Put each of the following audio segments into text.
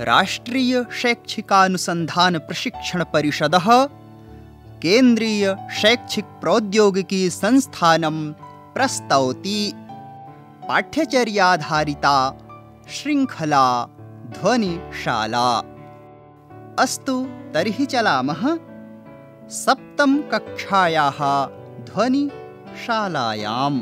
राष्ट्रीय शैक्षिकानुसंधान प्रशिक्षण परिषदः केन्द्रीय शैक्षिक प्रौद्योगिकी संस्थानं प्रस्तौति। पाठ्यचर्याधारिता श्रृंखला ध्वनिशाला। अस्तु तर्हि चलामः सप्तम कक्षायाः ध्वनिशालायाम्।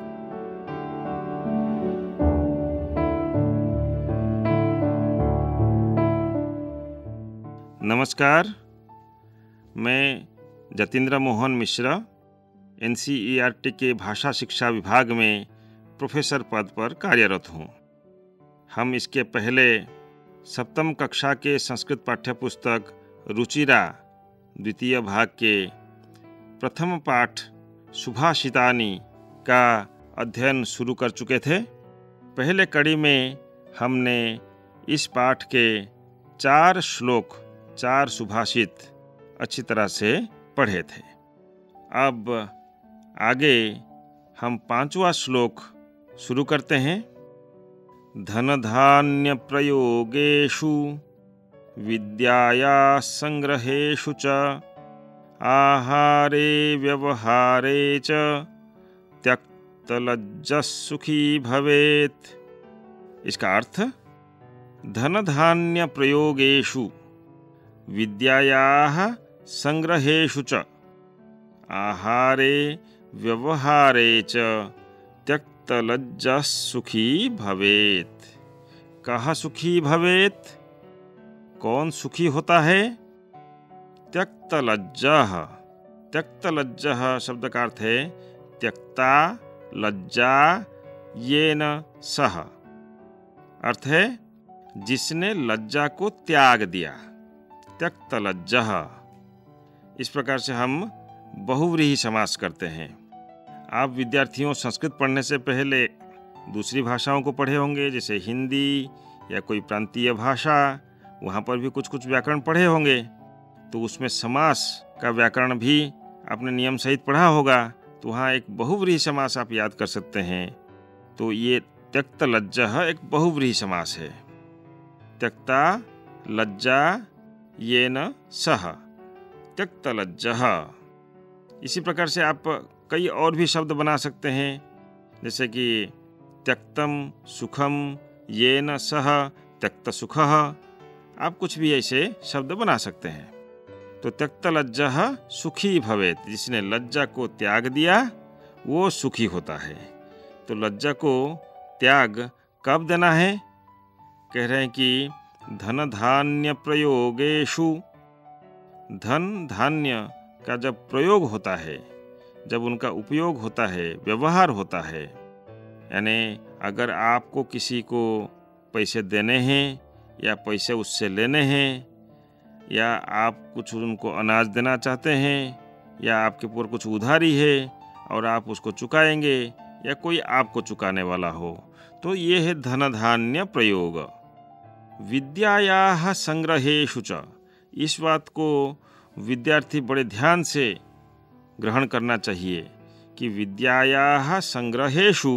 नमस्कार, मैं जतिंद्र मोहन मिश्रा NCERT के भाषा शिक्षा विभाग में प्रोफेसर पद पर कार्यरत हूँ। हम इसके पहले सप्तम कक्षा के संस्कृत पाठ्यपुस्तक रुचिरा द्वितीय भाग के प्रथम पाठ सुभाषितानि का अध्ययन शुरू कर चुके थे। पहले कड़ी में हमने इस पाठ के 4 श्लोक 4 सुभाषित अच्छी तरह से पढ़े थे। अब आगे हम 5वां श्लोक शुरू करते हैं। धन धान्य प्रयोगेषु विद्याया संग्रहेषु च आहारे व्यवहारे च त्यक्तलज्जः सुखी भवेत्। इसका अर्थ, धन धान्य प्रयोगेषु विद्यायाः संग्रहेषु च आहारे व्यवहारे च त्यक्तलज्जः सुखी भवेत्। कहाँ सुखी भवेत्? कौन सुखी होता है? त्यक्तलज्जः। त्यक्तलज्जः शब्द का अर्थ है त्यक्ता लज्जा येन सह। अर्थ है जिसने लज्जा को त्याग दिया। त्यक्तलज्जः। इस प्रकार से हम बहुव्रीहि समास करते हैं। आप विद्यार्थियों संस्कृत पढ़ने से पहले दूसरी भाषाओं को पढ़े होंगे, जैसे हिंदी या कोई प्रांतीय भाषा। वहाँ पर भी कुछ कुछ व्याकरण पढ़े होंगे, तो उसमें समास का व्याकरण भी आपने नियम सहित पढ़ा होगा। तो वहाँ एक बहुव्रीहि समास आप याद कर सकते हैं। तो ये त्यक्तलज्जः एक बहुव्रीहि समास है। त्यक्ता लज्जा येन सह त्यक्तलज्जः। इसी प्रकार से आप कई और भी शब्द बना सकते हैं, जैसे कि त्यक्तम सुखम येन सह त्यक्त सुखः। आप कुछ भी ऐसे शब्द बना सकते हैं। तो त्यक्तलज्जः सुखी भवेत्। जिसने लज्जा को त्याग दिया वो सुखी होता है। तो लज्जा को त्याग कब देना है? कह रहे हैं कि धन धान्य प्रयोगेषु। धन धान्य का जब प्रयोग होता है, जब उनका उपयोग होता है, व्यवहार होता है, यानी अगर आपको किसी को पैसे देने हैं या पैसे उससे लेने हैं, या आप कुछ उनको अनाज देना चाहते हैं, या आपके ऊपर कुछ उधारी है और आप उसको चुकाएंगे, या कोई आपको चुकाने वाला हो, तो ये है धन धान्य प्रयोग। विद्यायाः संग्रहेषु च। इस बात को विद्यार्थी बड़े ध्यान से ग्रहण करना चाहिए कि विद्यायाः संग्रहेषु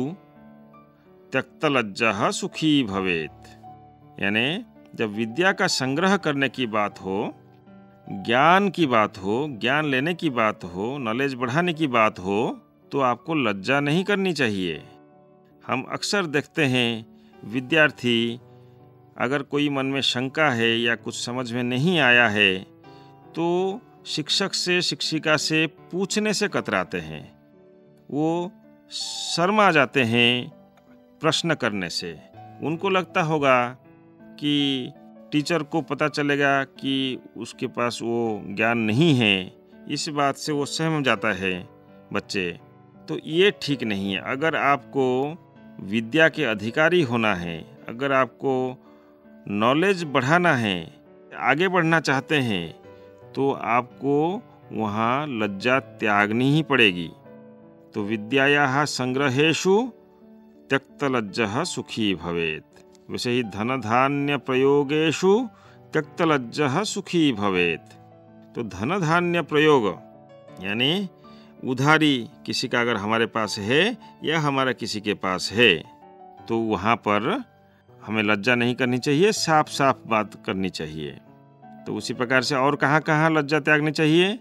त्यक्तलज्जः सुखी भवेत्। यानी जब विद्या का संग्रह करने की बात हो, ज्ञान की बात हो, ज्ञान लेने की बात हो, नॉलेज बढ़ाने की बात हो, तो आपको लज्जा नहीं करनी चाहिए। हम अक्सर देखते हैं विद्यार्थी, अगर कोई मन में शंका है या कुछ समझ में नहीं आया है, तो शिक्षक से शिक्षिका से पूछने से कतराते हैं। वो शर्मा जाते हैं प्रश्न करने से। उनको लगता होगा कि टीचर को पता चलेगा कि उसके पास वो ज्ञान नहीं है, इस बात से वो सहम जाता है बच्चे। तो ये ठीक नहीं है। अगर आपको विद्या के अधिकारी होना है, अगर आपको नॉलेज बढ़ाना है, आगे बढ़ना चाहते हैं, तो आपको वहाँ लज्जा त्यागनी ही पड़ेगी। तो विद्यायाः संग्रहेषु त्यक्तलज्जः सुखी भवेत्। वैसे ही धन धान्य प्रयोगेषु त्यक्तलज्जः सुखी भवेत्। तो धन धान्य प्रयोग यानी उधारी किसी का अगर हमारे पास है या हमारा किसी के पास है, तो वहाँ पर हमें लज्जा नहीं करनी चाहिए, साफ साफ बात करनी चाहिए। तो उसी प्रकार से और कहाँ कहाँ लज्जा त्यागनी चाहिए?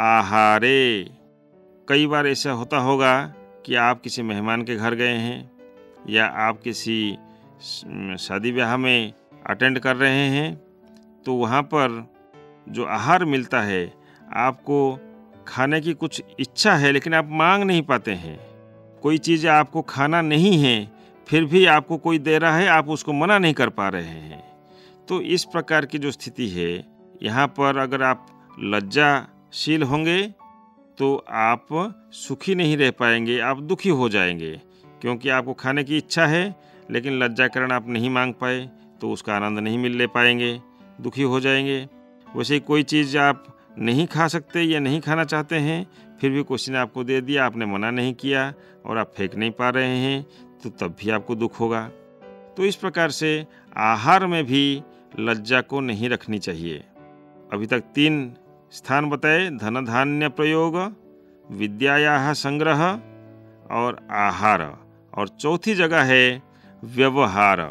आहारे। कई बार ऐसा होता होगा कि आप किसी मेहमान के घर गए हैं या आप किसी शादी ब्याह में अटेंड कर रहे हैं, तो वहाँ पर जो आहार मिलता है, आपको खाने की कुछ इच्छा है लेकिन आप मांग नहीं पाते हैं। कोई चीज़ आपको खाना नहीं है, फिर भी आपको कोई दे रहा है, आप उसको मना नहीं कर पा रहे हैं। तो इस प्रकार की जो स्थिति है, यहाँ पर अगर आप लज्जाशील होंगे तो आप सुखी नहीं रह पाएंगे, आप दुखी हो जाएंगे, क्योंकि आपको खाने की इच्छा है लेकिन लज्जा के कारण आप नहीं मांग पाए, तो उसका आनंद नहीं ले पाएंगे, दुखी हो जाएंगे। वैसे ही कोई चीज़ आप नहीं खा सकते या नहीं खाना चाहते हैं, फिर भी किसी ने आपको दे दिया, आपने मना नहीं किया और आप फेंक नहीं पा रहे हैं, तो तब भी आपको दुख होगा। तो इस प्रकार से आहार में भी लज्जा को नहीं रखनी चाहिए। अभी तक 3 स्थान बताए, धन धान्य प्रयोग, विद्यायाः संग्रह और आहार, और चौथी जगह है व्यवहार।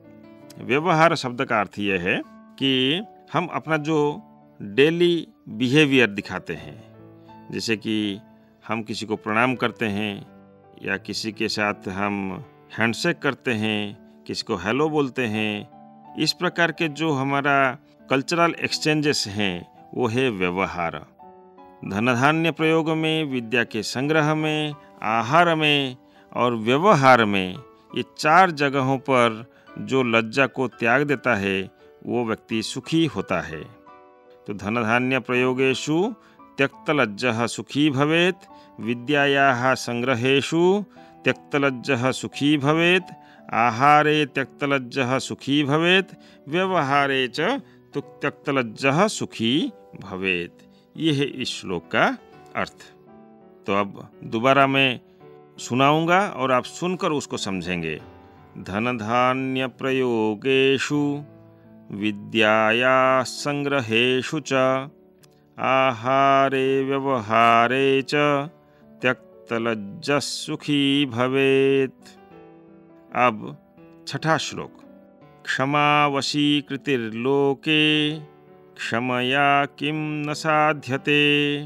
व्यवहार शब्द का अर्थ यह है कि हम अपना जो डेली बिहेवियर दिखाते हैं, जैसे कि हम किसी को प्रणाम करते हैं या किसी के साथ हम हैंडशेक करते हैं, किसी को हेलो बोलते हैं, इस प्रकार के जो हमारा कल्चरल एक्सचेंजेस हैं, वो है व्यवहार। धन धान्य प्रयोग में, विद्या के संग्रह में, आहार में और व्यवहार में, ये 4 जगहों पर जो लज्जा को त्याग देता है, वो व्यक्ति सुखी होता है। तो धन धान्य प्रयोगेषु त्यक्तलज्जः सुखी भवेत्, विद्यायाः संग्रहेषु त्यक्तलज्जः सुखी भवेत्, आहारे त्यक्तलज्जः सुखी भवेत्, व्यवहारे च तो त्यक्तलज्जः सुखी भवेत्। ये है इस श्लोक का अर्थ। तो अब दोबारा मैं सुनाऊंगा और आप सुनकर उसको समझेंगे। धन धान्य प्रयोगेषु, विद्याया संग्रहेषु च, आहारे व्यवहारे च त्यक्तलज्जः सुखी भवेत्। अब 6ठा श्लोक। क्षमा वशीकृतिर्लोके, क्षमया किं न साध्यते,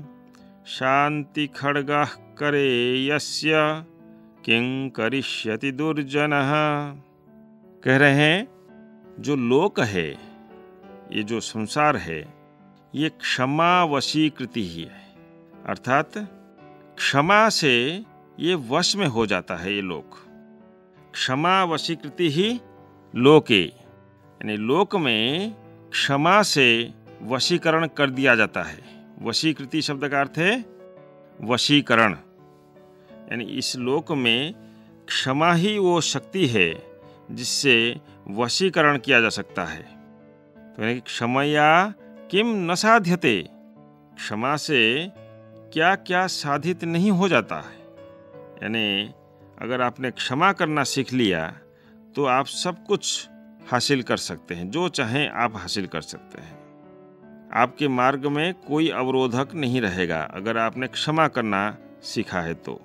शांति खड्गः करे यस्य, किं करिष्यति दुर्जनः। कह रहे हैं, जो लोक है, ये जो संसार है, ये क्षमा वशीकृति ही है। अर्थात क्षमा से ये वश में हो जाता है ये लोक। क्षमा वशीकृति ही लोके, यानी लोक में क्षमा से वशीकरण कर दिया जाता है। वशीकृति शब्द का अर्थ है वशीकरण, यानी इस लोक में क्षमा ही वो शक्ति है जिससे वशीकरण किया जा सकता है। तो यानी क्षमया किम न साध्यते, क्षमा से क्या क्या साधित नहीं हो जाता है। यानी अगर आपने क्षमा करना सीख लिया तो आप सब कुछ हासिल कर सकते हैं, जो चाहें आप हासिल कर सकते हैं। आपके मार्ग में कोई अवरोधक नहीं रहेगा अगर आपने क्षमा करना सीखा है तो।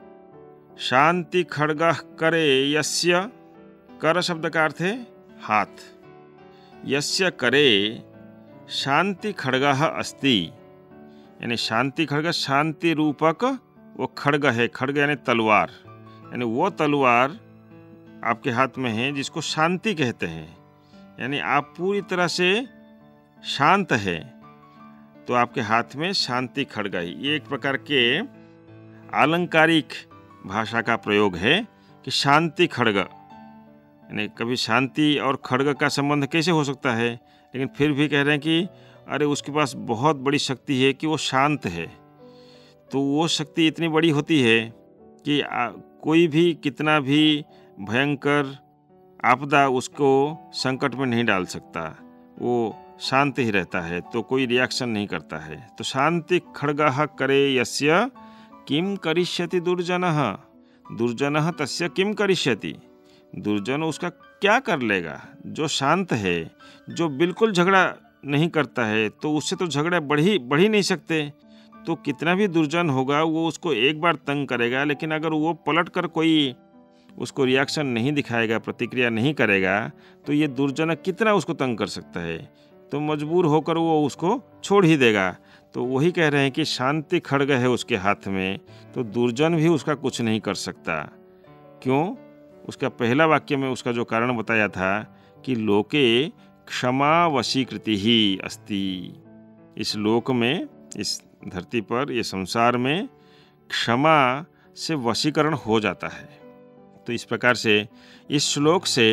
शांति खड्गः करे यस्य, कर शब्द का अर्थ है हाथ। यस्य करे शांति खड्गः अस्ति, यानी शांति खड्ग, शांति रूपक वो खड्ग है। खड्ग यानी तलवार, यानी वो तलवार आपके हाथ में है जिसको शांति कहते हैं। यानी आप पूरी तरह से शांत है तो आपके हाथ में शांति खड्ग है। ये एक प्रकार के आलंकारिक भाषा का प्रयोग है कि शांति खड्ग, यानी कभी शांति और खड्ग का संबंध कैसे हो सकता है, लेकिन फिर भी कह रहे हैं कि अरे उसके पास बहुत बड़ी शक्ति है कि वो शांत है। तो वो शक्ति इतनी बड़ी होती है कि कोई भी कितना भी भयंकर आपदा उसको संकट में नहीं डाल सकता, वो शांत ही रहता है, तो कोई रिएक्शन नहीं करता है। तो शांति खड्गः करे यस्य किम करिष्यति दुर्जनः, दुर्जनः तस्य किम करिष्यति, दुर्जन उसका क्या कर लेगा। जो शांत है, जो बिल्कुल झगड़ा नहीं करता है, तो उससे तो झगड़ा बढ़ ही नहीं सकते। तो कितना भी दुर्जन होगा वो उसको एक बार तंग करेगा, लेकिन अगर वो पलट कर कोई उसको रिएक्शन नहीं दिखाएगा, प्रतिक्रिया नहीं करेगा, तो ये दुर्जन कितना उसको तंग कर सकता है, तो मजबूर होकर वो उसको छोड़ ही देगा। तो वही कह रहे हैं कि शांति खड्ग है उसके हाथ में, तो दुर्जन भी उसका कुछ नहीं कर सकता। क्यों? उसका पहला वाक्य में उसका जो कारण बताया था कि लोके क्षमा वशीकृति ही अस्ति। इस लोक में, इस धरती पर, ये संसार में क्षमा से वशीकरण हो जाता है। तो इस प्रकार से इस श्लोक से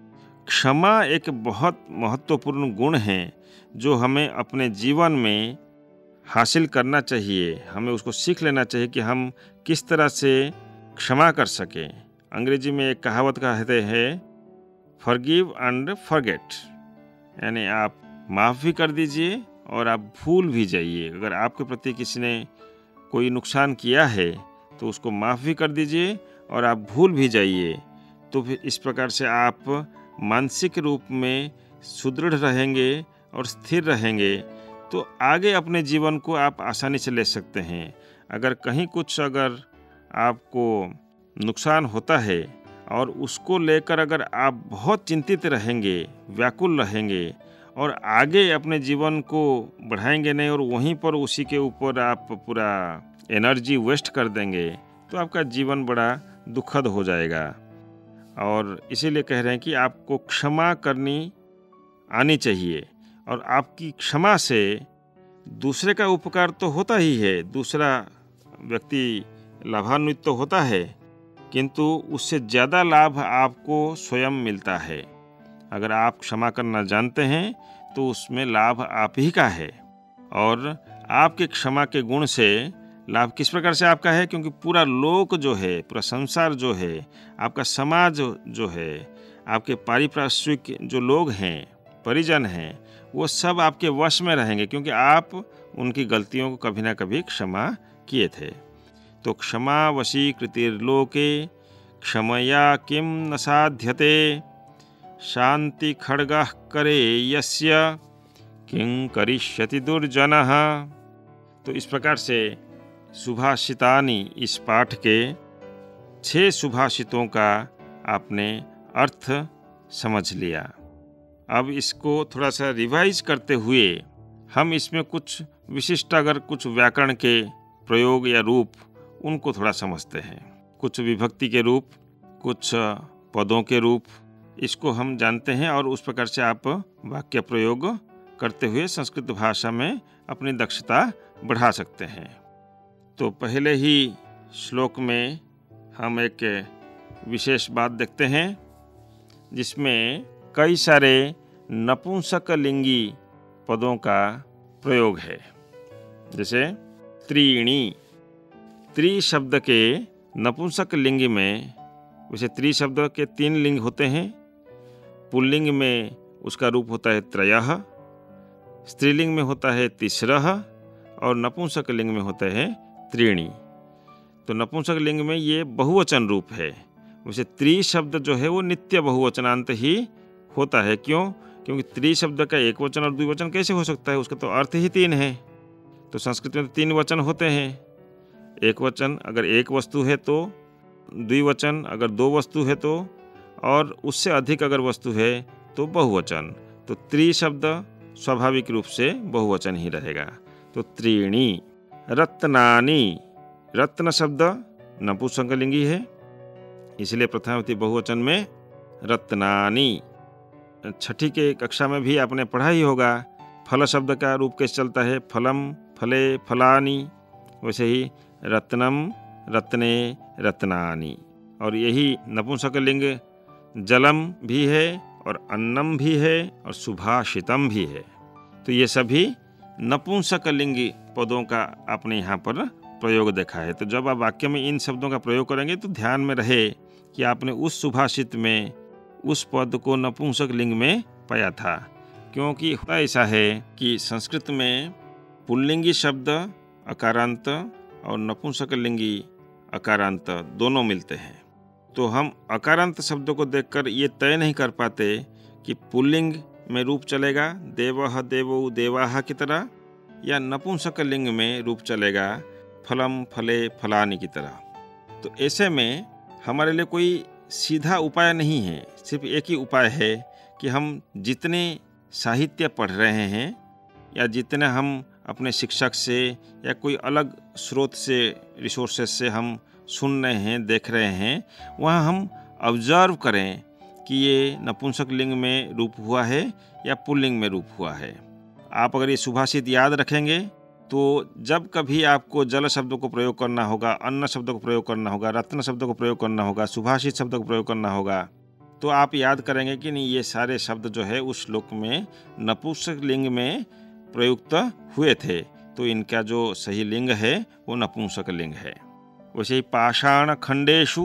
क्षमा एक बहुत महत्वपूर्ण गुण है जो हमें अपने जीवन में हासिल करना चाहिए। हमें उसको सीख लेना चाहिए कि हम किस तरह से क्षमा कर सकें। अंग्रेजी में एक कहावत कहते हैं, फॉरगिव एंड फॉरगेट, यानी आप माफ़ भी कर दीजिए और आप भूल भी जाइए। अगर आपके प्रति किसी ने कोई नुकसान किया है तो उसको माफ़ भी कर दीजिए और आप भूल भी जाइए। तो फिर इस प्रकार से आप मानसिक रूप में सुदृढ़ रहेंगे और स्थिर रहेंगे, तो आगे अपने जीवन को आप आसानी से ले सकते हैं। अगर कहीं कुछ अगर आपको नुकसान होता है और उसको लेकर अगर आप बहुत चिंतित रहेंगे, व्याकुल रहेंगे और आगे अपने जीवन को बढ़ाएंगे नहीं और वहीं पर उसी के ऊपर आप पूरा एनर्जी वेस्ट कर देंगे, तो आपका जीवन बड़ा दुखद हो जाएगा। और इसीलिए कह रहे हैं कि आपको क्षमा करनी आनी चाहिए, और आपकी क्षमा से दूसरे का उपकार तो होता ही है, दूसरा व्यक्ति लाभान्वित तो होता है, किंतु उससे ज़्यादा लाभ आपको स्वयं मिलता है। अगर आप क्षमा करना जानते हैं तो उसमें लाभ आप ही का है। और आपके क्षमा के गुण से लाभ किस प्रकार से आपका है, क्योंकि पूरा लोक जो है, पूरा संसार जो है, आपका समाज जो है, आपके पारिपार्श्विक जो लोग हैं, परिजन हैं, वो सब आपके वश में रहेंगे, क्योंकि आप उनकी गलतियों को कभी ना कभी क्षमा किए थे। तो क्षमा वशीकृतिर्लोके क्षमया किम न साध्यते, शांति खड्गः करे यस्य किं करिष्यति दुर्जनः। तो इस प्रकार से सुभाषितानि, इस पाठ के 6 सुभाषितों का आपने अर्थ समझ लिया। अब इसको थोड़ा सा रिवाइज करते हुए हम इसमें कुछ विशिष्ट, अगर कुछ व्याकरण के प्रयोग या रूप, उनको थोड़ा समझते हैं। कुछ विभक्ति के रूप, कुछ पदों के रूप, इसको हम जानते हैं और उस प्रकार से आप वाक्य प्रयोग करते हुए संस्कृत भाषा में अपनी दक्षता बढ़ा सकते हैं। तो पहले ही श्लोक में हम एक विशेष बात देखते हैं जिसमें कई सारे नपुंसकलिंगी पदों का प्रयोग है। जैसे त्रीणी, त्रि शब्द के नपुंसकलिंगी में, वैसे त्रि शब्द के 3 लिंग होते हैं। पुल्लिंग में उसका रूप होता है त्रयः, स्त्रीलिंग में होता है तिस्रः और नपुंसकलिंग में होता है त्रीणी। तो नपुंसकलिंग में ये बहुवचन रूप है। वैसे त्रि शब्द जो है वो नित्य बहुवचनांत ही होता है। क्यों? क्योंकि त्रि शब्द का एक वचन और द्विवचन कैसे हो सकता है, उसका तो अर्थ ही 3 है। तो संस्कृत में 3 वचन होते हैं। एक वचन अगर एक वस्तु है तो, द्विवचन अगर 2 वस्तु है तो, और उससे अधिक अगर वस्तु है तो बहुवचन। तो त्रि शब्द स्वाभाविक रूप से बहुवचन ही रहेगा। तो त्रीणी। रत्नानि, रत्न शब्द नपुंसकलिंगी है, इसलिए प्रथमावती बहुवचन में रत्नानि। छठी के कक्षा में भी आपने पढ़ा ही होगा, फल शब्द का रूप कैसे चलता है, फलम, फले, फलानि। वैसे ही रत्नम, रत्ने, रत्नानि। और यही नपुंसकलिंग जलम भी है और अन्नम भी है और सुभाषितम भी है। तो ये सभी नपुंसकलिंगी पदों का आपने यहाँ पर प्रयोग देखा है। तो जब आप वाक्य में इन शब्दों का प्रयोग करेंगे तो ध्यान में रहे कि आपने उस सुभाषित में उस पद को नपुंसकलिंग में पाया था। क्योंकि ऐसा है कि संस्कृत में पुल्लिंगी शब्द अकारांत और नपुंसकलिंगी अकारांत दोनों मिलते हैं। तो हम अकारांत शब्दों को देखकर ये तय नहीं कर पाते कि पुल्लिंग में रूप चलेगा देवः, देवौ, देवाः की तरह, या नपुंसकलिंग में रूप चलेगा फलम, फले, फलानि की तरह। तो ऐसे में हमारे लिए कोई सीधा उपाय नहीं है, सिर्फ एक ही उपाय है कि हम जितने साहित्य पढ़ रहे हैं या जितने हम अपने शिक्षक से या कोई अलग स्रोत से, रिसोर्सेज से हम सुन रहे हैं, देख रहे हैं, वहाँ हम ऑब्जर्व करें कि ये नपुंसक लिंग में रूप हुआ है या पुल्लिंग में रूप हुआ है। आप अगर ये सुभाषित याद रखेंगे तो जब कभी आपको जल शब्द को प्रयोग करना होगा, अन्न शब्द को प्रयोग करना होगा, रत्न शब्द को प्रयोग करना होगा, सुभाषित शब्द को प्रयोग करना होगा, तो आप याद करेंगे कि नहीं, ये सारे शब्द जो है उस श्लोक में नपुंसक लिंग में प्रयुक्त हुए थे, तो इनका जो सही लिंग है वो नपुंसक लिंग है। वैसे ही पाषाण खंडेशु,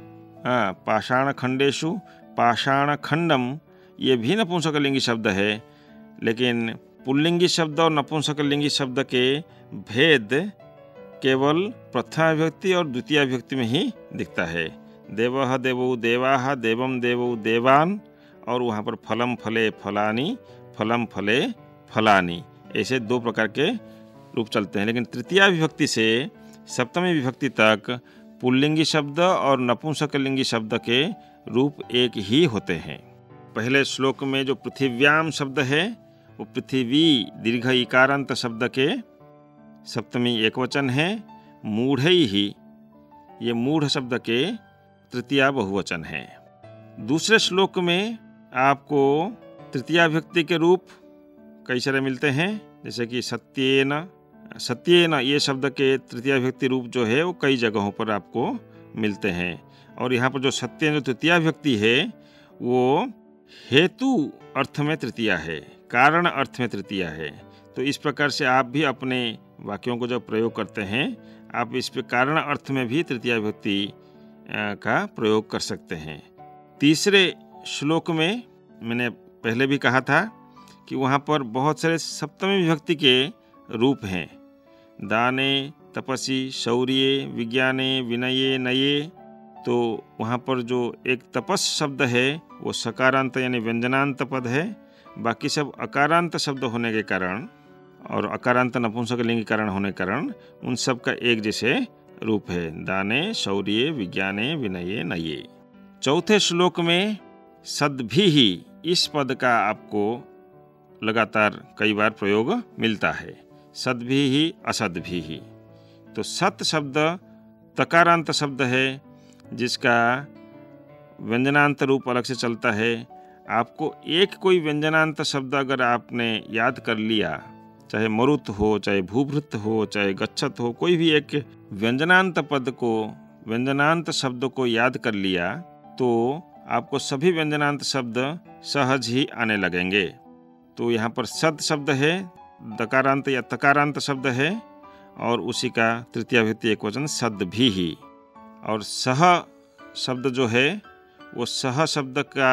पाषाण खंडेशु, पाषाण खंडम, ये भी नपुंसक लिंगी शब्द है, लेकिन पुल्लिंगी शब्द और नपुंसक लिंगी शब्द के भेद केवल प्रथमा विभक्ति और द्वितीय विभक्ति में ही दिखता है। देवः देवौ देवाः, देवम देवौ देवान, और वहाँ पर फलम फले फलानि, फलम फले फलानि, ऐसे दो प्रकार के रूप चलते हैं। लेकिन तृतीया विभक्ति से सप्तमी विभक्ति तक पुल्लिंगी शब्द और नपुंसक लिंगी शब्द के रूप एक ही होते हैं। पहले श्लोक में जो पृथिव्याम शब्द है वो पृथ्वी दीर्घ इकारांत शब्द के सप्तमी एकवचन है। मूढ़ैहि, ये मूढ़ शब्द के तृतीया बहुवचन है। दूसरे श्लोक में आपको तृतीया विभक्ति के रूप कई सारे मिलते हैं, जैसे कि सत्येन, सत्येन ये शब्द के तृतीया विभक्ति रूप जो है वो कई जगहों पर आपको मिलते हैं। और यहाँ पर जो सत्येन जो तृतीया विभक्ति है वो हेतु अर्थ में तृतीया है, कारण अर्थ में तृतीया है। तो इस प्रकार से आप भी अपने वाक्यों को जब प्रयोग करते हैं, आप इस पे कारण अर्थ में भी तृतीया विभक्ति का प्रयोग कर सकते हैं। तीसरे श्लोक में मैंने पहले भी कहा था कि वहाँ पर बहुत सारे सप्तमी विभक्ति के रूप हैं। दाने, तपसी, शौर्ये, विज्ञाने, विनये, नये। तो वहाँ पर जो एक तपस शब्द है वो सकारांत यानी व्यंजनांत पद है, बाकी सब अकारांत शब्द होने के कारण और अकारांत नपुंसक लिंग के कारण होने के कारण उन सब का एक जैसे रूप है। दाने, शौर्ये, विज्ञाने, विनये, नये। चौथे श्लोक में सद्भिः इस पद का आपको लगातार कई बार प्रयोग मिलता है। सद्भिः, असद्भिः। तो सत शब्द तकारांत शब्द है जिसका व्यंजनांत रूप अलग से चलता है। आपको एक कोई व्यंजनांत शब्द अगर आपने याद कर लिया, चाहे मरुत हो, चाहे भूभृत हो, चाहे गच्छत हो, कोई भी एक व्यंजनांत पद को, व्यंजनांत शब्द को याद कर लिया तो आपको सभी व्यंजनांत शब्द सहज ही आने लगेंगे। तो यहाँ पर सद शब्द है, दकारांत या तकारांत शब्द है, और उसी का तृतीया विभक्ति एकवचन सद्भिः। और सह शब्द जो है वो सह शब्द का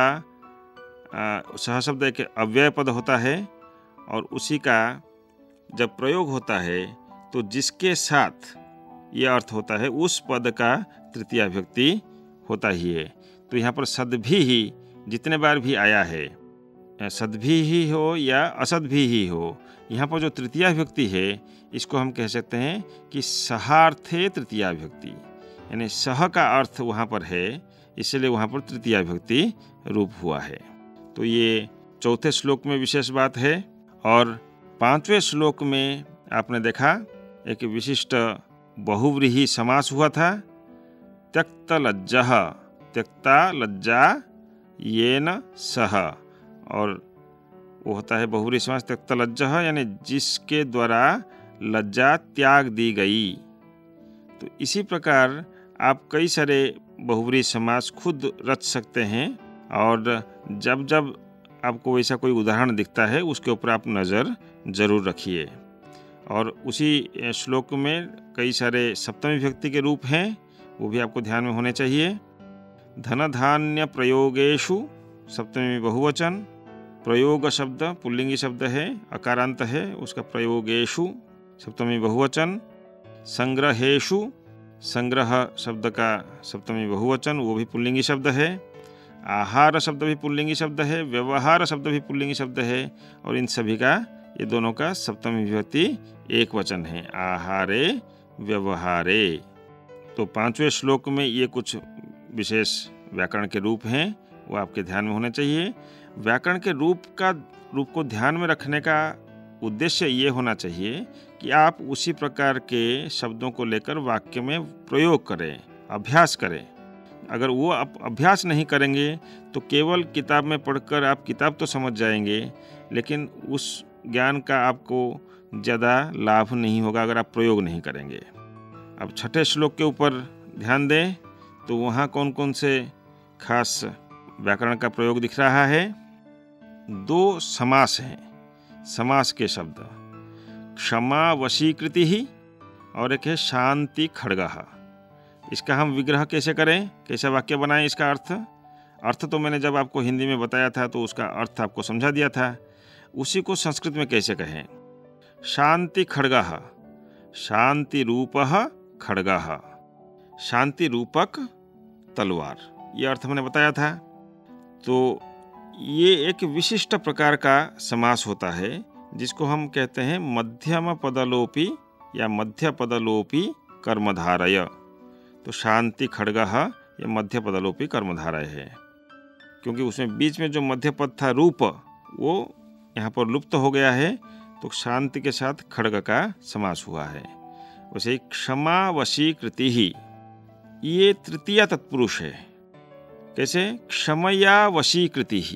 सह शब्द एक अव्यय पद होता है, और उसी का जब प्रयोग होता है तो जिसके साथ ये अर्थ होता है उस पद का तृतीया विभक्ति होता ही है। तो यहाँ पर सद्भिः जितने बार भी आया है, सद्भिः हो या असद्भिः हो, यहाँ पर जो तृतीया विभक्ति है इसको हम कह सकते हैं कि सहार्थे तृतीया विभक्ति, यानी सह का अर्थ वहाँ पर है, इसलिए वहाँ पर तृतीया विभक्ति रूप हुआ है। तो ये चौथे श्लोक में विशेष बात है। और पांचवें श्लोक में आपने देखा एक विशिष्ट बहुव्रीहि समास हुआ था। त्यक्त लज्जः, त्यक्ता लज्जा येन सह, और वो होता है बहुव्रीहि समास त्यक्त लज्जः, यानी जिसके द्वारा लज्जा त्याग दी गई। तो इसी प्रकार आप कई सारे बहुव्रीहि समास खुद रच सकते हैं, और जब जब आपको वैसा कोई उदाहरण दिखता है उसके ऊपर आप नज़र जरूर रखिए। और उसी श्लोक में कई सारे सप्तमी विभक्ति के रूप हैं, वो भी आपको ध्यान में होने चाहिए। धन धान्य प्रयोगेषु सप्तमी बहुवचन, प्रयोग शब्द पुल्लिंगी शब्द है, अकारांत है, उसका प्रयोगेषु सप्तमी बहुवचन। संग्रहेषु, संग्रह शब्द का सप्तमी बहुवचन, वो भी पुल्लिंगी शब्द है। आहार शब्द भी पुल्लिंगी शब्द है, व्यवहार शब्द भी पुल्लिंगी शब्द है, और इन सभी का, ये दोनों का सप्तमी विभक्ति एक वचन है, आहारे व्यवहारे। तो पांचवें श्लोक में ये कुछ विशेष व्याकरण के रूप हैं वो आपके ध्यान में होने चाहिए। व्याकरण के रूप को ध्यान में रखने का उद्देश्य ये होना चाहिए कि आप उसी प्रकार के शब्दों को लेकर वाक्य में प्रयोग करें, अभ्यास करें। अगर वो आप अभ्यास नहीं करेंगे तो केवल किताब में पढ़कर आप किताब तो समझ जाएंगे, लेकिन उस ज्ञान का आपको ज़्यादा लाभ नहीं होगा अगर आप प्रयोग नहीं करेंगे। अब छठे श्लोक के ऊपर ध्यान दें तो वहाँ कौन कौन से खास व्याकरण का प्रयोग दिख रहा है। 2 समास हैं, समास के शब्द, क्षमा वशीकृति ही और एक है शांति खड्गः। इसका हम विग्रह कैसे करें, कैसे वाक्य बनाएं, इसका अर्थ तो मैंने जब आपको हिंदी में बताया था तो उसका अर्थ आपको समझा दिया था। उसी को संस्कृत में कैसे कहें। शांति खड्गः, शांति रूपः खड्गः, शांति रूपक तलवार, ये अर्थ मैंने बताया था। तो ये एक विशिष्ट प्रकार का समास होता है जिसको हम कहते हैं मध्यम पदलोपी या मध्य पदलोपी कर्मधारय। तो शांति खड्गः ये मध्य पदलोपी कर्मधारय है, क्योंकि उसमें बीच में जो मध्य पद था रूप वो यहाँ पर लुप्त हो गया है, तो शांति के साथ खड्ग का समास हुआ है। वैसे ही क्षमा वशीकृति ही, ये तृतीया तत्पुरुष है। कैसे, क्षमया वशीकृति ही,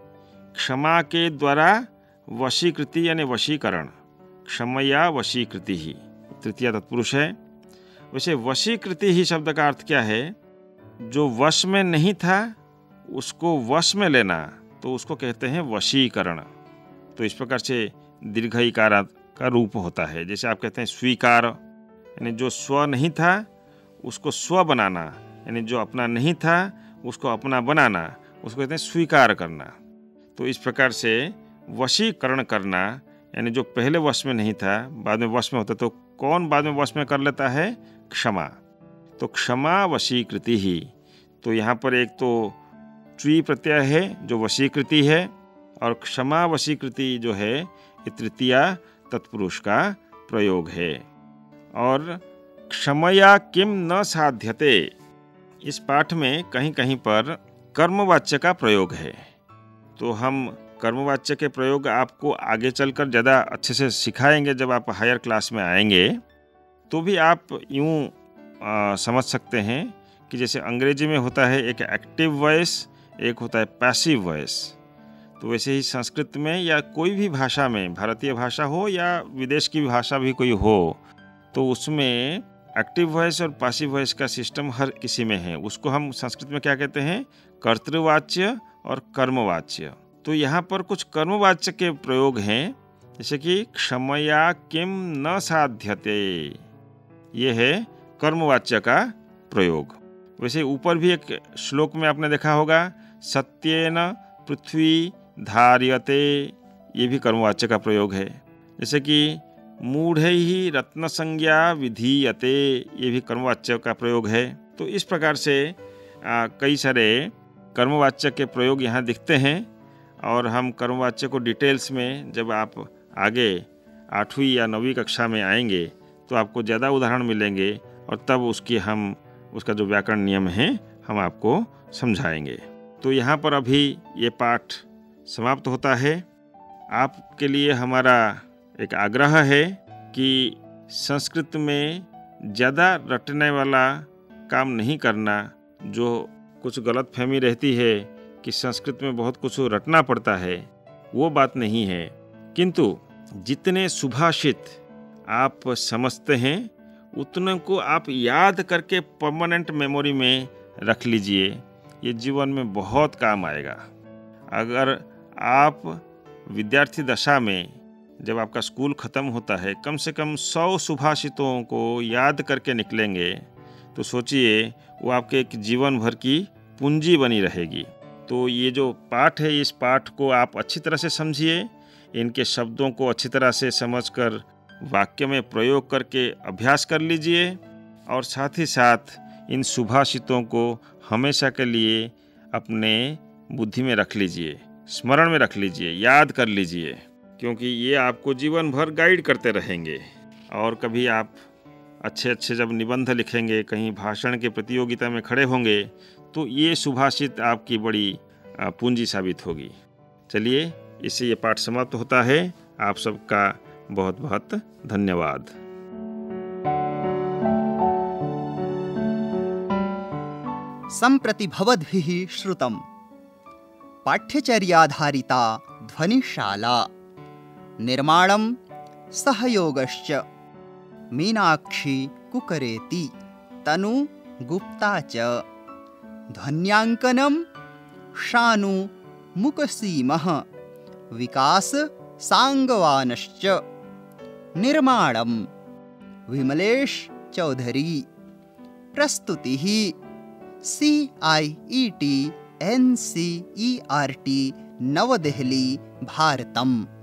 क्षमा के द्वारा वशीकृति यानी वशीकरण, क्षमया वशीकृति ही तृतीया तत्पुरुष है। वैसे वशीकृति ही शब्द का अर्थ क्या है, जो वश में नहीं था उसको वश में लेना, तो उसको कहते हैं वशीकरण। तो इस प्रकार से दीर्घ इकार का रूप होता है। जैसे आप कहते हैं स्वीकार, यानी जो स्व नहीं था उसको स्व बनाना, यानी जो अपना नहीं था उसको अपना बनाना, उसको कहते हैं स्वीकार करना। तो इस प्रकार से वशीकरण करना, यानी जो पहले वश में नहीं था बाद में वश में होता, तो कौन बाद में वश में कर लेता है, क्षमा। तो क्षमा वशीकृति ही, तो यहाँ पर एक तो च्वी प्रत्यय है जो वशीकृति है, और क्षमा वशीकृति जो है ये तृतीया तत्पुरुष का प्रयोग है। और क्षमया किम न साध्यते, इस पाठ में कहीं कहीं पर कर्मवाच्य का प्रयोग है। तो हम कर्मवाच्य के प्रयोग आपको आगे चलकर ज़्यादा अच्छे से सिखाएंगे जब आप हायर क्लास में आएंगे। तो भी आप यूँ समझ सकते हैं कि जैसे अंग्रेजी में होता है एक एक्टिव वॉइस, एक होता है पैसिव वॉइस। तो वैसे ही संस्कृत में या कोई भी भाषा में, भारतीय भाषा हो या विदेश की भाषा भी कोई हो, तो उसमें एक्टिव वॉइस और पैसिव वॉइस का सिस्टम हर किसी में है। उसको हम संस्कृत में क्या कहते हैं, कर्तृवाच्य और कर्मवाच्य। तो यहाँ पर कुछ कर्मवाच्य के प्रयोग हैं, जैसे कि क्षमया किम न साध्यते, ये है कर्मवाच्य का प्रयोग। वैसे ऊपर भी एक श्लोक में आपने देखा होगा, सत्येन पृथ्वी धार्यते, ये भी कर्मवाच्य का प्रयोग है। जैसे कि मूढ़ैः रत्न संज्ञा विधीयते, ये भी कर्मवाच्य का प्रयोग है। तो इस प्रकार से कई सारे कर्मवाच्य के प्रयोग यहाँ दिखते हैं। और हम कर्मवाच्य को डिटेल्स में जब आप आगे 8वीं या 9वीं कक्षा में आएंगे तो आपको ज़्यादा उदाहरण मिलेंगे, और तब उसका जो व्याकरण नियम है हम आपको समझाएंगे। तो यहाँ पर अभी ये पाठ समाप्त होता है। आपके लिए हमारा एक आग्रह है कि संस्कृत में ज़्यादा रटने वाला काम नहीं करना। जो कुछ गलतफहमी रहती है कि संस्कृत में बहुत कुछ रटना पड़ता है, वो बात नहीं है। किंतु जितने सुभाषित आप समझते हैं उतने को आप याद करके परमानेंट मेमोरी में रख लीजिए, ये जीवन में बहुत काम आएगा। अगर आप विद्यार्थी दशा में जब आपका स्कूल ख़त्म होता है कम से कम 100 सुभाषितों को याद करके निकलेंगे, तो सोचिए वो आपके एक जीवन भर की पूंजी बनी रहेगी। तो ये जो पाठ है, इस पाठ को आप अच्छी तरह से समझिए, इनके शब्दों को अच्छी तरह से समझकर वाक्य में प्रयोग करके अभ्यास कर लीजिए, और साथ ही साथ इन सुभाषितों को हमेशा के लिए अपने बुद्धि में रख लीजिए, स्मरण में रख लीजिए, याद कर लीजिए, क्योंकि ये आपको जीवन भर गाइड करते रहेंगे। और कभी आप अच्छे जब निबंध लिखेंगे, कहीं भाषण के प्रतियोगिता में खड़े होंगे, तो ये सुभाषित आपकी बड़ी पूंजी साबित होगी। चलिए, इससे ये पाठ समाप्त होता है। आप सबका बहुत बहुत धन्यवाद। सम्प्रति भवद्भिः श्रुतं पाठ्यचर्याधारिता ध्वनिशाला, निर्माणं सहयोगश्च मीनाक्षी कुकरेति, तनु गुप्ता च, ध्वन्यांकनं शानु मुकसीमः, विकास सांगवानश्च, निर्माणं विमलेश चौधरी, प्रस्तुतिः CIET NCERT नवदेहली, भारतम्।